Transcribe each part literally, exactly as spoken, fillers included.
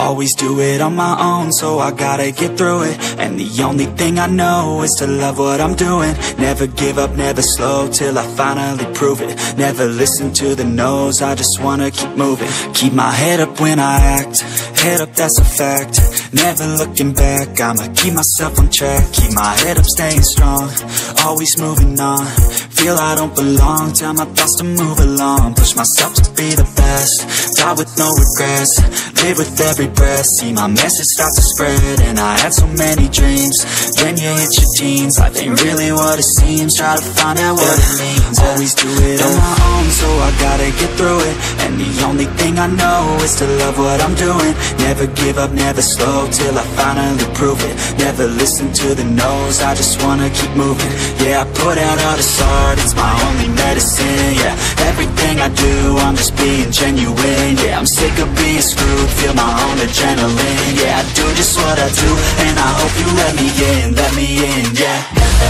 always do it on my own, so I gotta get through it. And the only thing I know is to love what I'm doing. Never give up, never slow, till I finally prove it. Never listen to the no's, I just wanna keep moving. Keep my head up when I act, head up, that's a fact. Never looking back, I'ma keep myself on track. Keep my head up, staying strong, always moving on. Feel I don't belong, tell my thoughts to move along. Push myself to be the best, die with no regrets. Live with every breath, see my message start to spread. And I had so many dreams, then you hit your teens. Life ain't really what it seems, try to find out what it means. Always do it on my own, so I gotta get through it. And the only thing I know is to love what I'm doing. Never give up, never slow, till I finally prove it. Never listen to the no's, I just wanna keep moving. Yeah, I put out all this art, it's my only medicine. Yeah, everything I do, I'm just being genuine. Yeah, I'm sick of being screwed, feel my own adrenaline. Yeah, I do just what I do, and I hope you let me in, let me in, yeah.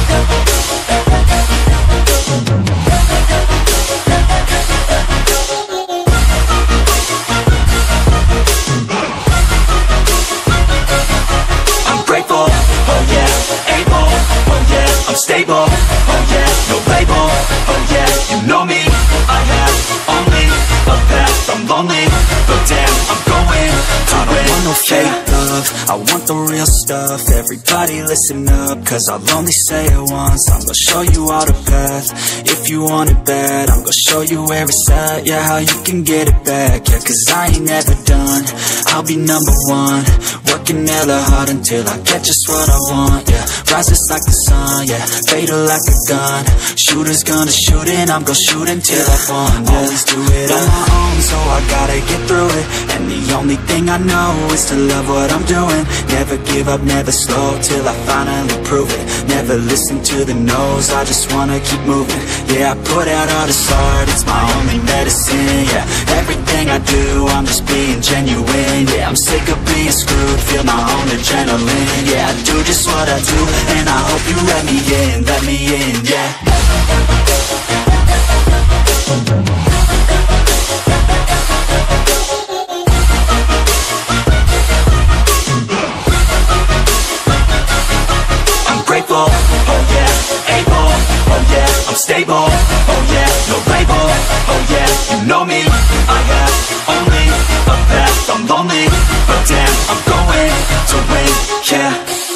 I'm grateful, oh yeah, able, oh yeah, I'm stable, oh yeah, no label, oh yeah, you know me, I have only a path, I'm lonely, but damn, I'm going to I don't win. Want no fake love, I want the real stuff. Everybody listen up, cause I'll only say it once. I'm gonna show you all the path, if you want it bad. I'm gonna show you where it's at, yeah, how you can get it back. Yeah, cause I ain't never done, I'll be number one. Working hella hard until I get just what I want, yeah. Rises like the sun, yeah, fatal like a gun. Shooters gonna shoot and I'm gonna shoot until I won, yeah. Always do it on my own, so I gotta get through it. And the only thing I know is to love what I'm doing. Never give up, never slow, till I finally prove it. Never listen to the no's, I just wanna keep moving. Yeah, I put out all this art, it's my only medicine. Yeah, everything I do, I'm just being genuine. Yeah, I'm sick of being screwed, feel my own adrenaline. Yeah, I do just what I do, and I hope you let me in, let me in, yeah. I'm grateful, oh yeah, able, oh yeah, I'm stable, oh yeah, no label, oh yeah, you know me, I have only a path, I'm lonely, but damn, I'm going to win, yeah.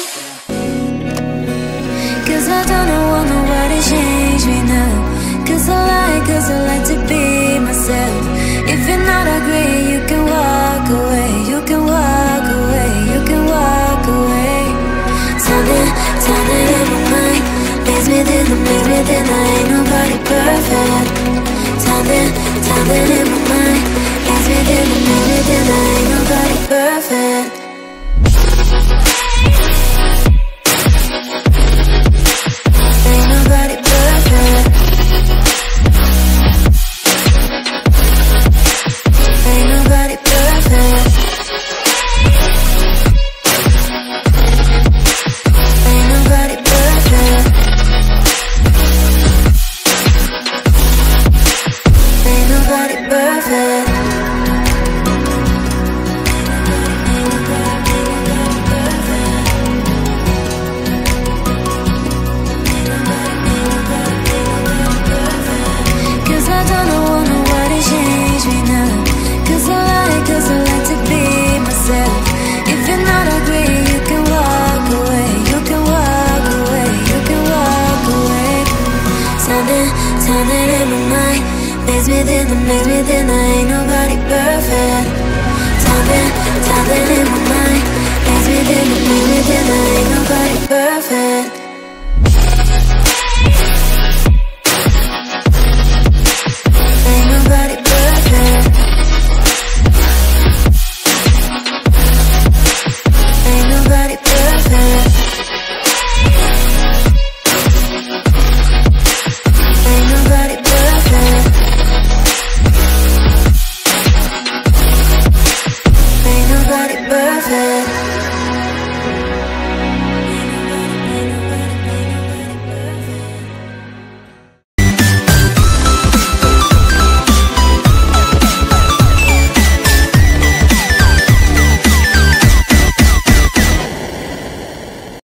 Cause I don't want nobody to change me now. Cause I like, cause I like to be myself. If you're not agree, you can walk away. You can walk away, you can walk away. Something, something in my mind makes me think, makes me think I ain't nobody perfect. Something, something in my mind makes me think, makes me think I ain't nobody perfect. Ain't nobody perfect. Ain't nobody perfect. Ain't nobody perfect. Ain't nobody perfect. Cause I don't want nobody to change me now. Cause I like, cause I like to be myself. If you're not agree, you can walk away. You can walk away, you can walk away. Something, something in my mind makes me think, makes me think I ain't nobody perfect. Something, something in my mind makes me think, makes me think I ain't nobody perfect.